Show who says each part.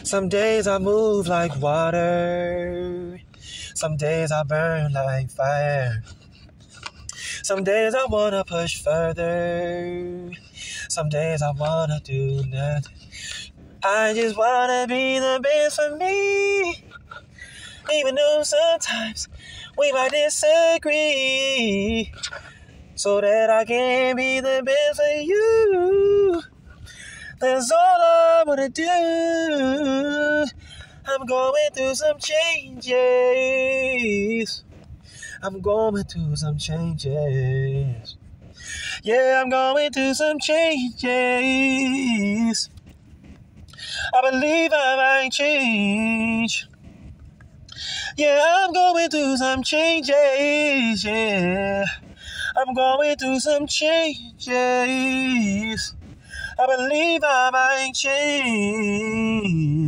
Speaker 1: Some days I move like water. Some days I burn like fire. Some days I wanna push further. Some days I wanna do nothing. I just wanna be the best for me. Even though sometimes we might disagree. So that I can be the best for you. That's all I wanna do. I'm going through some changes. I'm going through some changes. Yeah, I'm going through some changes. I believe I might change. Yeah, I'm going through some changes. Yeah, I'm going through some changes. I believe I might change.